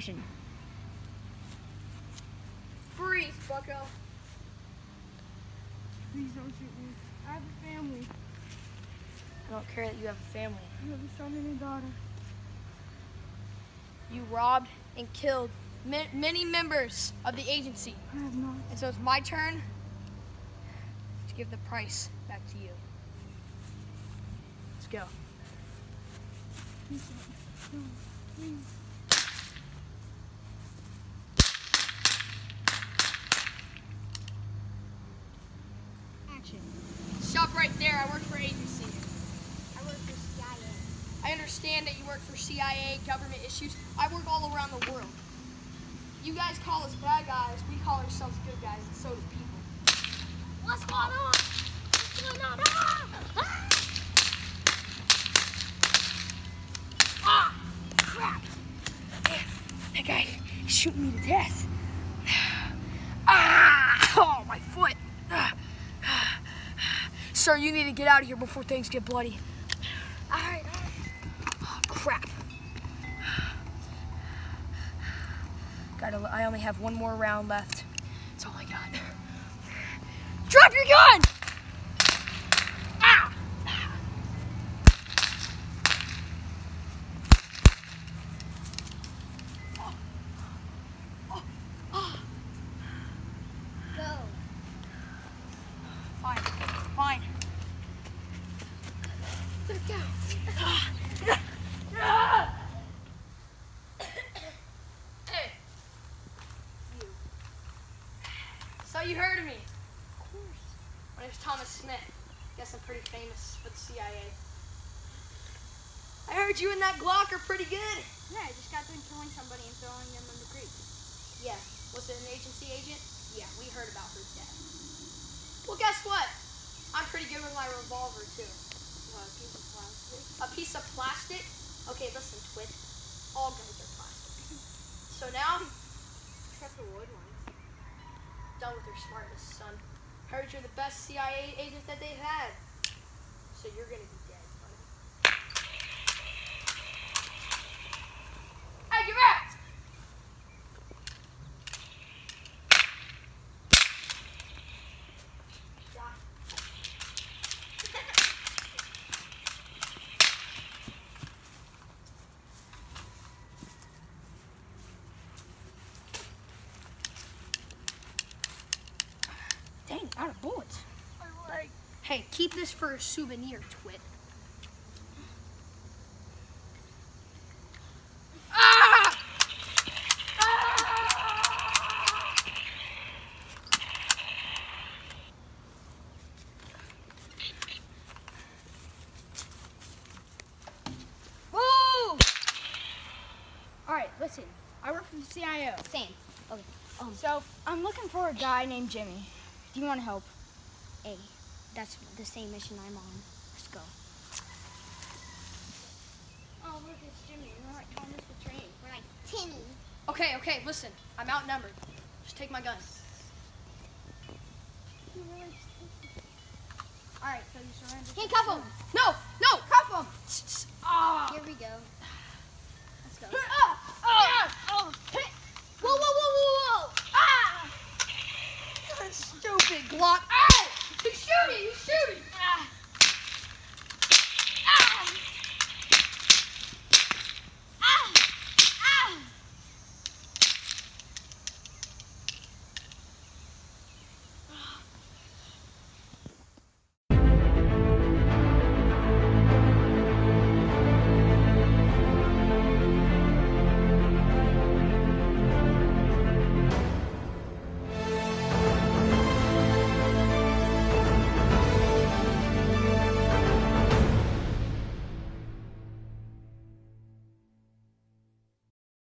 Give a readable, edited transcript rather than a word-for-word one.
Action. Freeze, bucko. Please don't shoot me. I have a family. I don't care that you have a family. I have a son and a daughter. You robbed and killed many members of the agency. I have not. And so it's my turn to give the price back to you. Let's go. Please don't. No, please. Action. Stop right there. I work for agency. I work for CIA. I understand that you work for CIA, government issues. I work all around the world. You guys call us bad guys. We call ourselves good guys, and so do people. What's going on? What's going on? Ah! Crap! That guy is shooting me to death. Ah! Oh, my foot. Sir, you need to get out of here before things get bloody. All right. Oh, crap. I only have one more round left. That's all I got. Drop your gun! Ow! Go. Fine, fine. Look down. Hey. You. So you heard of me? Of course. My name's Thomas Smith. Guess I'm pretty famous for the CIA. I heard you and that Glock are pretty good. Yeah, I just got done killing somebody and throwing them in the creek. Yeah. Was it an agency agent? Yeah, we heard about her death. Well, guess what? I'm pretty good with my revolver, too. What, a piece of plastic? A piece of plastic? Okay, listen, Twit. All guns are plastic. So now, Except the wood ones. done with your smartness, son. Heard you're the best CIA agent that they've had. So you're gonna be dead, buddy. Hey, get back! Dang, out of bullets. Hey, keep this for a souvenir, Twit. Ah! Woo! All right, listen. I work for the CIO. Same. Okay. So I'm looking for a guy named Jimmy. Do you want to help? Hey, that's the same mission I'm on. Let's go. Oh, look, it's Jimmy. We're like Thomas the Train. We're like Timmy. Okay, listen. I'm outnumbered. Just take my gun. All right, so you surrender. Handcuff him. No! Cuff him! Ah! Here we go. Let's go. Ah!